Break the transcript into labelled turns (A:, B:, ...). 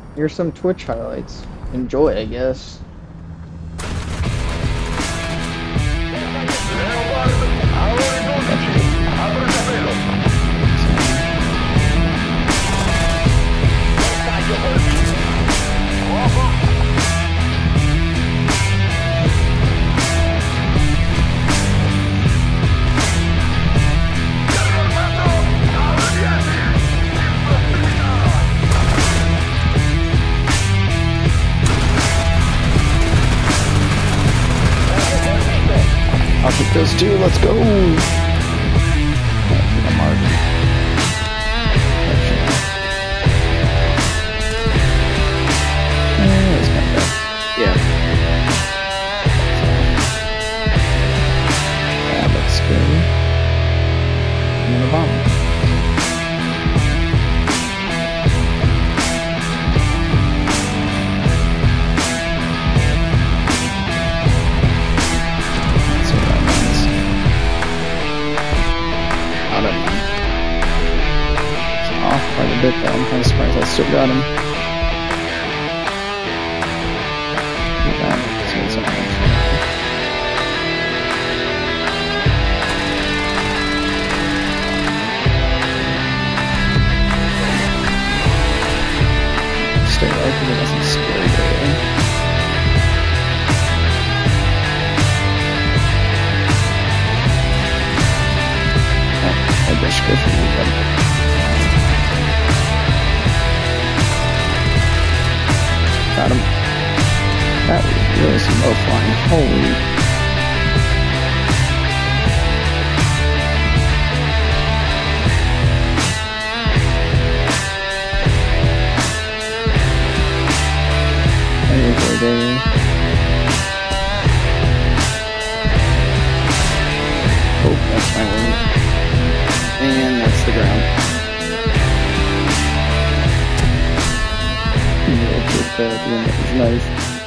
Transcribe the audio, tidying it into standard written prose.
A: Here's some Twitch highlights. Enjoy, I guess.
B: I'll take those two, let's go! Yeah. That looks good. And then a bomb. Quite a bit though, I'm kind of surprised I still got him. Look at that. So stay low because I got some scary there. Oh, I guess go for me, buddy. Got him. That was really some low flying. Holy. There you go, there. Oh, that's my wing. And that's the ground. The end was nice.